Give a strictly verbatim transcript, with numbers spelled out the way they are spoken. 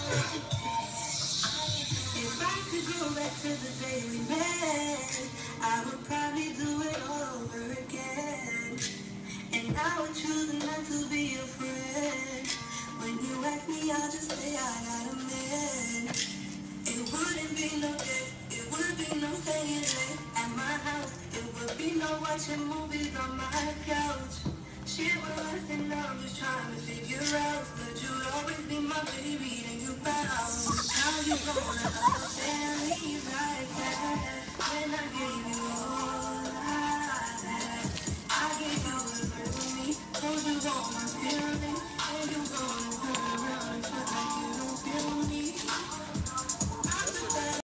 If I could go back to the day we met, I would probably do it all over again. And I would choose not to be your friend. When you ask me, I'll just say I got a man. It wouldn't be no day, it would be no staying late at my house. It would be no watching movies on my couch. Shit was and I'm just trying to figure out that you'd always be my baby.